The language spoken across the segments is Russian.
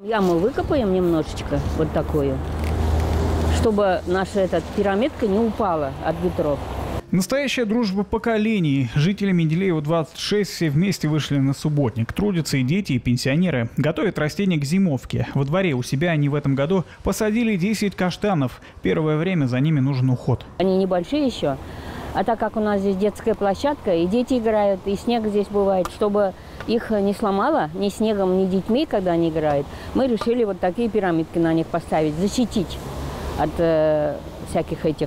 Яму выкопаем немножечко, вот такую, чтобы наша эта пирамидка не упала от ветров. Настоящая дружба поколений. Жители Менделеева 26 все вместе вышли на субботник. Трудятся и дети, и пенсионеры. Готовят растения к зимовке. Во дворе у себя они в этом году посадили 10 каштанов. Первое время за ними нужен уход. Они небольшие еще. А так как у нас здесь детская площадка, и дети играют, и снег здесь бывает, чтобы их не сломало ни снегом, ни детьми, когда они играют, мы решили вот такие пирамидки на них поставить, защитить от всяких этих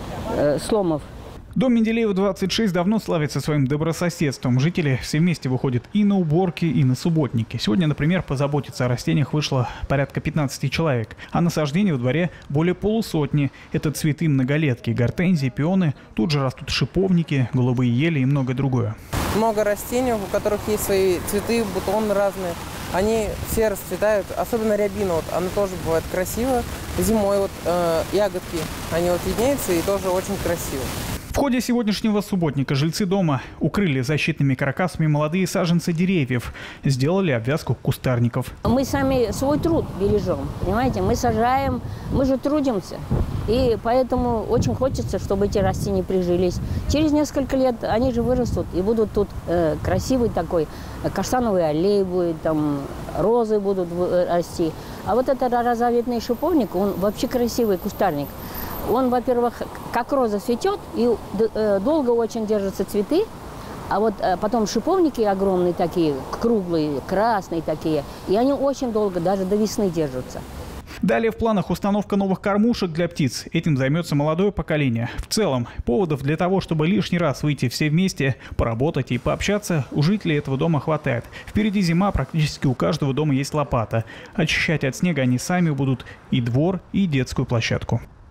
сломов. Дом Менделеева 26 давно славится своим добрососедством. Жители все вместе выходят и на уборки, и на субботники. Сегодня, например, позаботиться о растениях вышло порядка 15 человек, а насаждений во дворе более полусотни. Это цветы многолетки, гортензии, пионы. Тут же растут шиповники, голубые ели и многое другое. Много растений, у которых есть свои цветы, бутоны разные. Они все расцветают, особенно рябина, вот, она тоже бывает красиво. Зимой вот ягодки, они вот виднеются и тоже очень красиво. В ходе сегодняшнего субботника жильцы дома укрыли защитными каркасами молодые саженцы деревьев, сделали обвязку кустарников. Мы сами свой труд бережем, понимаете, мы сажаем, мы же трудимся. И поэтому очень хочется, чтобы эти растения прижились. Через несколько лет они же вырастут и будут тут красивый такой каштановый аллей будет, там розы будут расти. А вот этот розоветный шиповник, он вообще красивый кустарник. Он, во-первых, как роза цветет и долго очень держатся цветы, а вот потом шиповники огромные такие, круглые, красные такие, и они очень долго, даже до весны держатся. Далее в планах установка новых кормушек для птиц. Этим займется молодое поколение. В целом, поводов для того, чтобы лишний раз выйти все вместе, поработать и пообщаться, у жителей этого дома хватает. Впереди зима, практически у каждого дома есть лопата. Очищать от снега они сами будут и двор, и детскую площадку.